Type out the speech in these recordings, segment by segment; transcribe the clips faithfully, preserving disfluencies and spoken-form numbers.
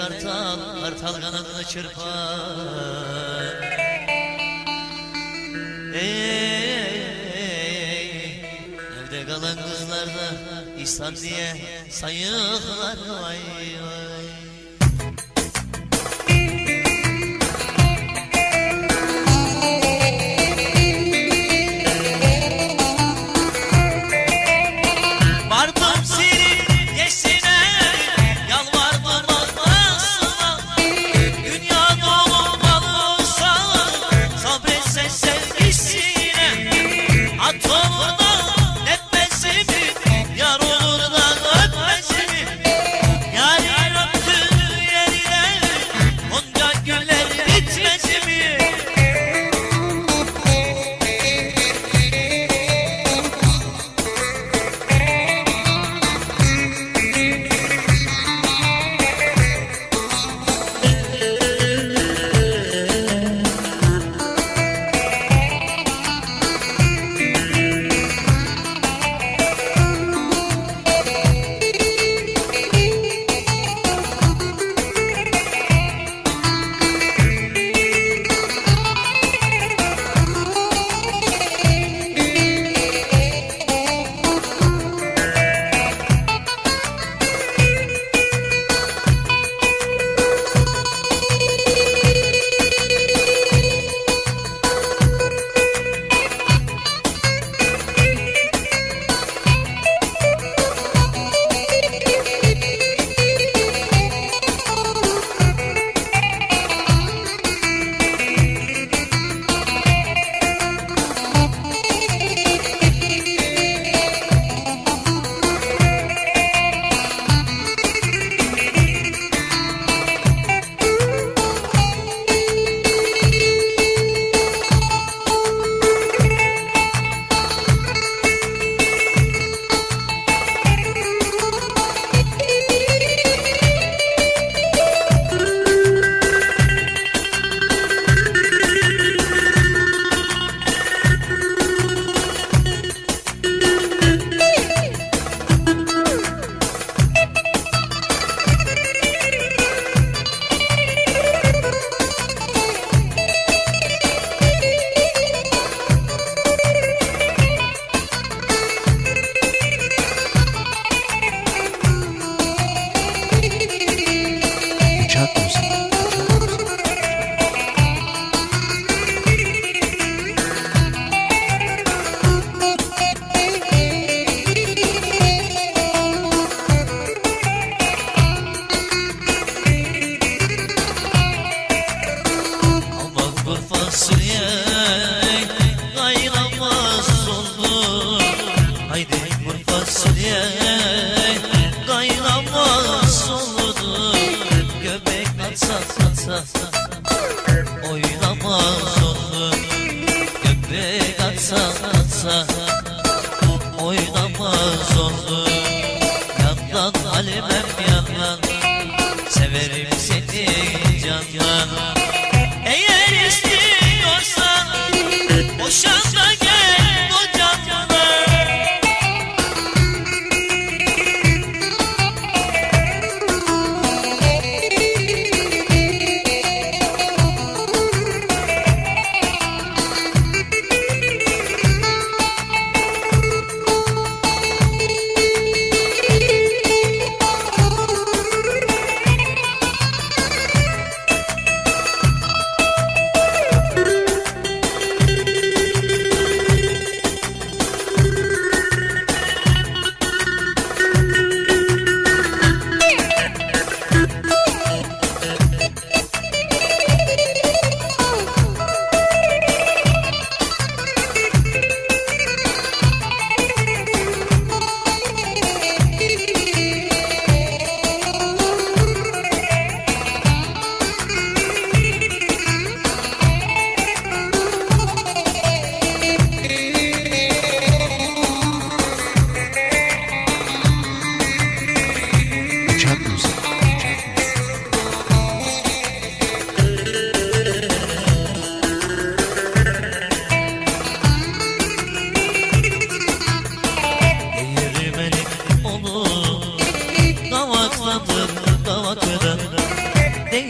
kartal, kartal kanadını çırpar. Ey, evde kalan kızlar da İhsan diye sayıklar. Vay vay. Oynamaz oldu göbek atsa atsa, oynamaz oldu. Yandan alemem yandan, severim seni candan. Eğer istiyorsan boşan da gel bu candan.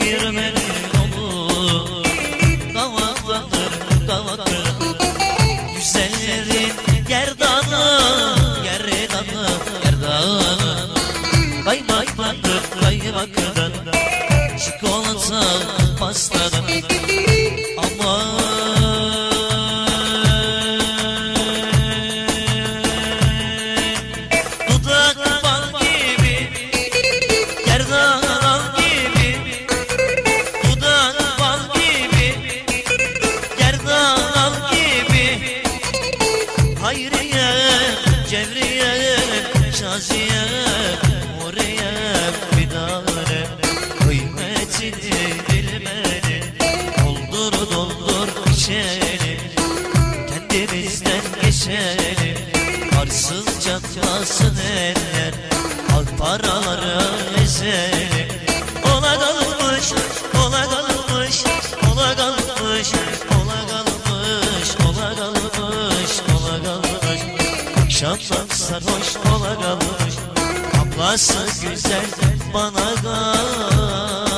değirmenin olur. Kavaklanır kavaklanır güzellerin gerdanı, gerdanı, gerdanı. Kaymaklanır kaymaklanır çikolata pastadan. Aman dudak bal gibi, gerdan al gibi. Dudak bal gibi, gerdan al gibi. Hayriye, Cevriye, Şaziye, Nuriye, Bidare. Kıymetini bilmeni, doldur doldur içelim. Kendimizden geçelim, arsız çatlasın eller. Al paraları ezelim. Ola kalmış, ola kalmış, ola kalmış, ola kalmış, ola kalmış, ola kalmış. Akşamdan sarhoş ola kalmış. Ablası güzel bana kal.